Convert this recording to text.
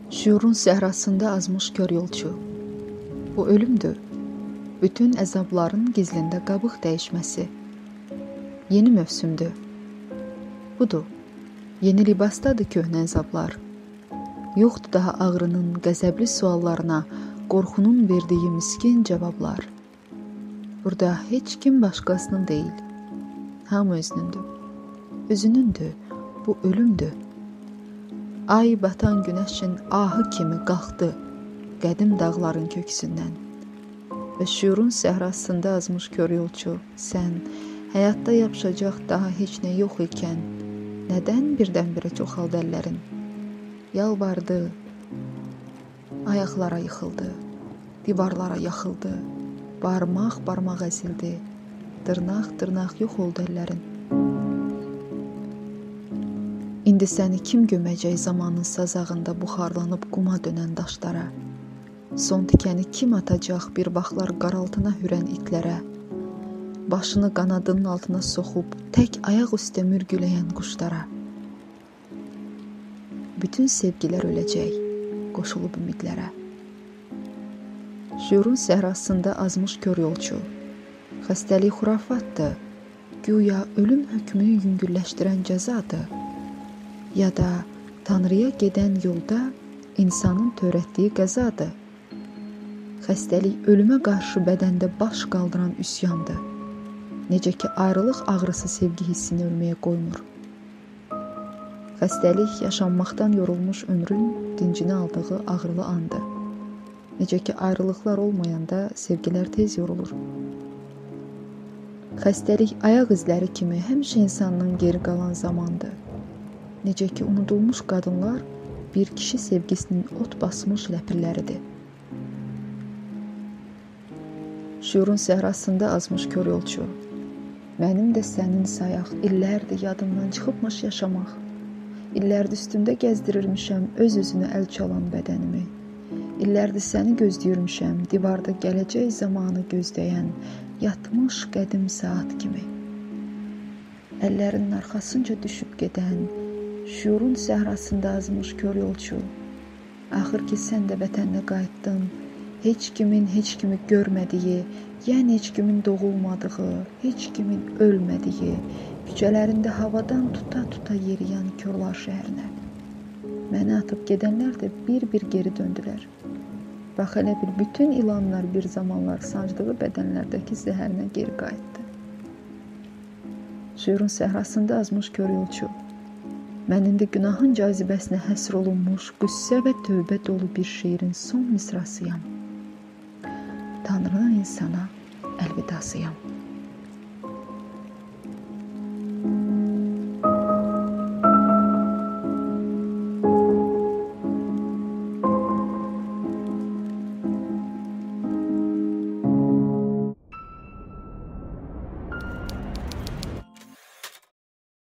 Şuurun səhrasında azmış kör yolçu. Bu ölümdür. Bütün əzabların gizlində qabıq dəyişməsi. Yeni mövsümdür. Budur. Yeni libasdadır köhnə əzablar. Yoxdur daha ağrının qəzəbli suallarına, qorxunun verdiyi miskin cavablar. Burada heç kim başqasının deyil. Hamı özünündür. Özünündür. Bu ölümdür. Ay batan günəşin ahı kimi qalxdı qədim dağların köksündən. Və şuurun səhrasında azmış kör yolçu, sən həyatda yapışacaq daha heç nə yox ikən, nədən birdən-birə çoxaldı əllərin? Yalvardı, ayaqlara yıxıldı, divarlara yaxıldı, barmaq əzildi, dırnaq yox oldu əllərin. İndi səni kim göməcək zamanın sazağında buxarlanıb quma dönən daşlara? Son tikəni kim atacaq bir vaxtlar qaraltına hürən itlərə? Başını qanadının altına soxub tək ayaq üstə mürgüləyən quşlara? Bütün sevgilər öləcək, qoşulub ümidlərə. Şuurun səhrasında azmış kör yolçu. Xəstəlik xurafatdır, güya ölüm hökmünü yüngülləşdirən cəzadır. Ya da Tanrıya gedən yolda insanın törətdiyi qəzadır. Xəstəlik ölümə qarşı bədəndə baş qaldıran üsyandır. Necə ki ayrılıq ağrısı sevgi hissini ölməyə qoymur. Xəstəlik yaşanmaqdan yorulmuş ömrün dincini aldığı ağrılı andır. Necə ki ayrılıqlar olmayanda sevgilər tez yorulur. Xəstəlik ayaq izləri kimi həmişə insandan geri qalan zamandır. Necə ki unudulmuş qadınlar bir kişi sevgisinin ot basmış ləpirləridir. Şuurun səhrasında azmış kör yolçu. Mənim də sənin sayaq illərdir yadımdan çıxıbmış yaşamaq. İllərdir üstümdə gəzdirirmişəm öz-özünə əl çalan bədənimi. İllərdir səni gözləyirmişəm divarda gələcək zamanı gözləyən yatmış qədim saat kimi. Əllərinin arxasınca düşüb gedən şuurun səhrasında azmış kör yolçu. Axır ki sən də vətəninə qayıtdın. Heç kimin heç kimi görmədiyi, yəni heç kimin doğulmadığı, heç kimin ölmədiyi, küçələrində havadan tuta-tuta yeriyən körlar şəhərinə. Məni atıb gedənlər də bir-bir geri döndülər. Bax elə bil bütün ilanlar bir zamanlar sancdığı bədənlərdəki zəhərinə geri qayıtdı. Şuurun səhrasında azmış kör yolçu. Mən indi günahın cazibəsinə həsr olunmuş, qüssə və tövbə dolu bir şeirin son misrasıyam. Tanrının insana əlvidasıyam.